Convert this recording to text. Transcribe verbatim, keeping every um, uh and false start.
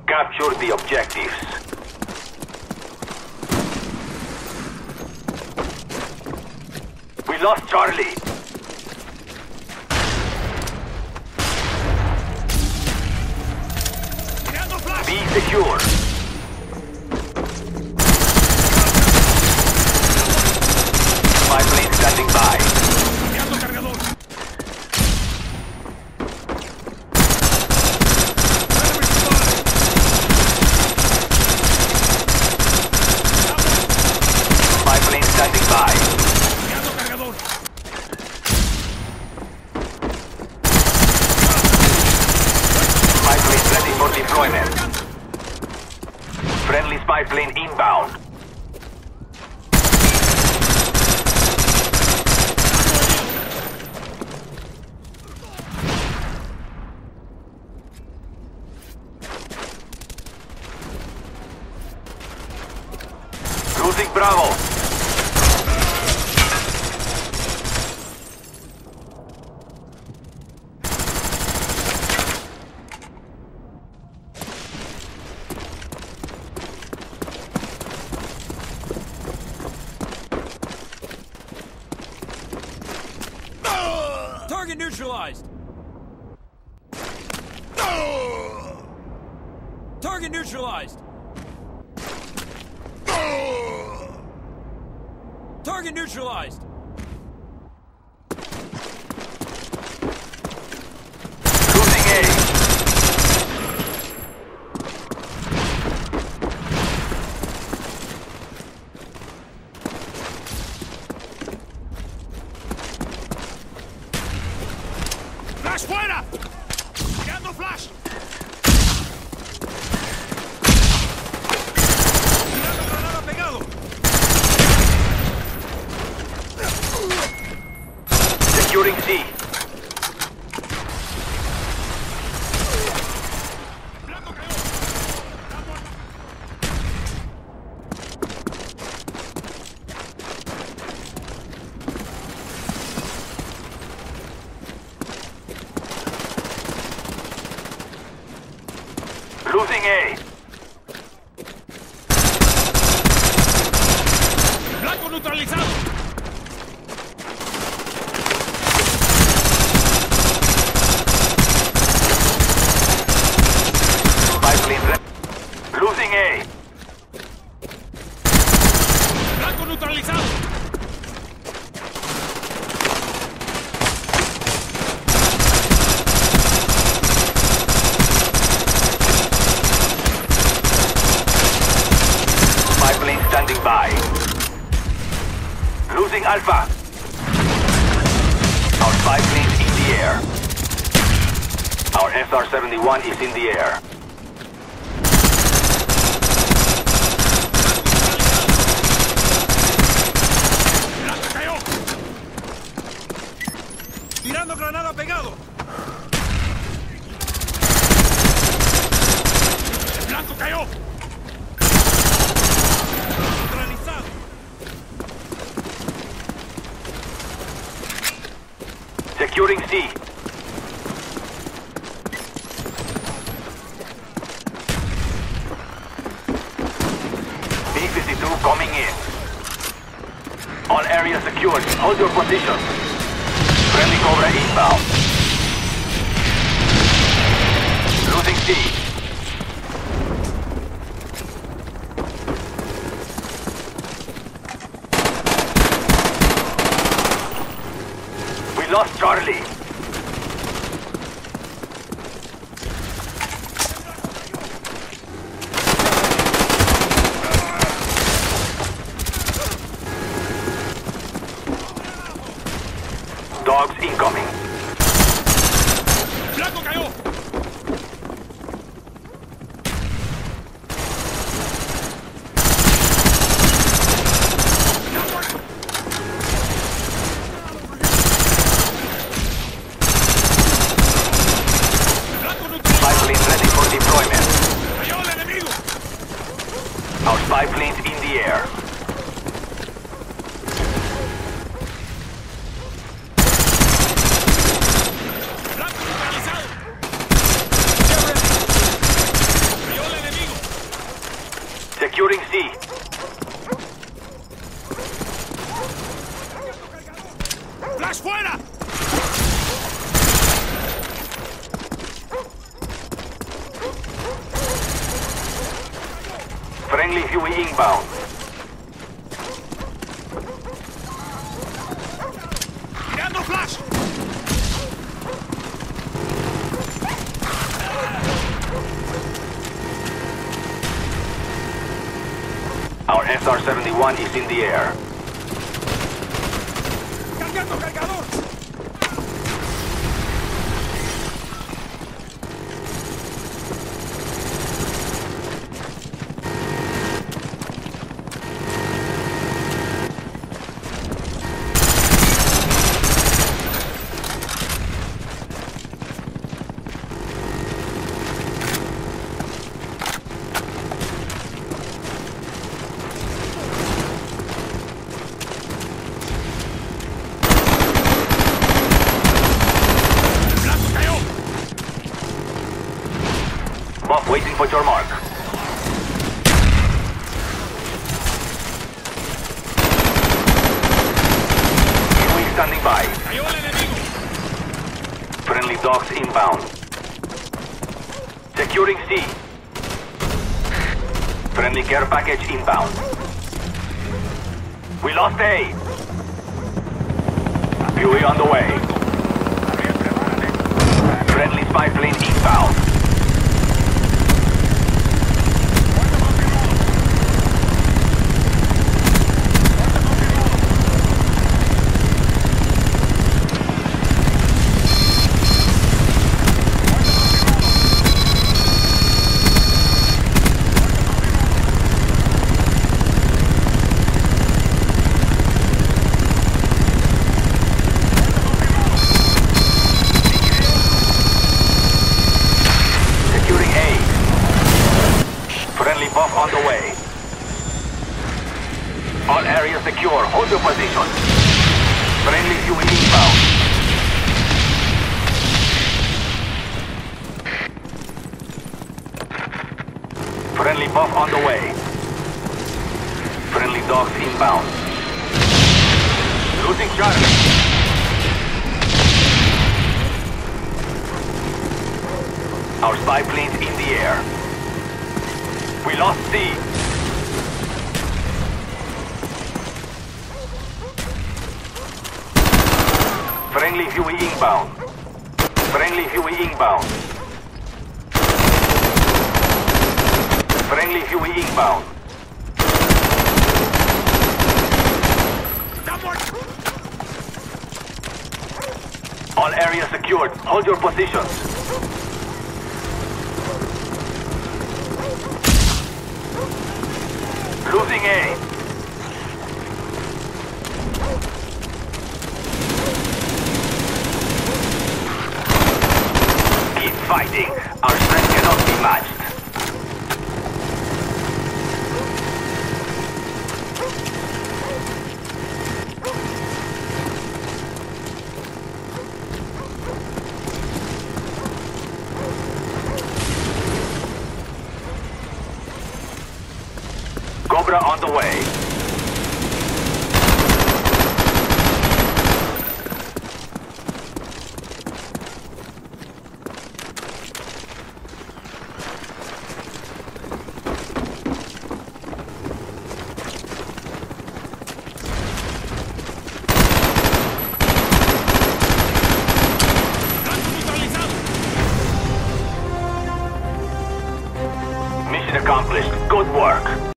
Capture the objectives. We lost Charlie. Be secure. My plane standing by. My plane standing by. My plane ready for deployment. Friendly spy plane inbound. Losing Bravo. Target neutralized! Target neutralized! Target neutralized! Losing A. ¡Flash fuera! ¡Tirando flash! ¡Tirando granada pegado! Securing C. Losing A. ¡Blanco neutralizado! Spy plane ready. Losing A. ¡Blanco neutralizado! Spy plane standing by. Losing Alpha. Our spy plane in the air. Our S R seventy-one is in the air. ¡Blanco cayó! ¡Tirando granada pegado! ¡Blanco cayó! ¡Neutralizado! Securing C. B fifty-two coming in. All areas secured. Hold your position. Friendly Cobra inbound. Losing C. We lost Charlie. Dogs incoming. ¡Blanco cayó! Spy plane ready for deployment. ¡Cayó el enemigo! Our spy planes in the air. ¡Blanco neutralizado! ¡Cayó el enemigo! Securing C. ¡Flash fuera! Friendly Huey inbound. ¡Tirando flash! Our S R seventy-one is in the air. ¡Cargando cargador! Buff waiting for your mark. Huey standing by. ¡Cayó el enemigo! Friendly dogs inbound. Securing C. Friendly care package inbound. We lost A. Huey on the way. Friendly spy plane inbound. Buff on the way. All areas secure. Hold your position. Friendly Huey inbound. Friendly buff on the way. Friendly dogs inbound. Losing Charlie. Our spy plane's in the air. We lost C. Friendly Huey inbound. Friendly Huey inbound. Friendly Huey inbound. All areas secured. Hold your positions. Losing A. Keep fighting. Our strength cannot be matched. Cobra on the way. Mission accomplished. Good work.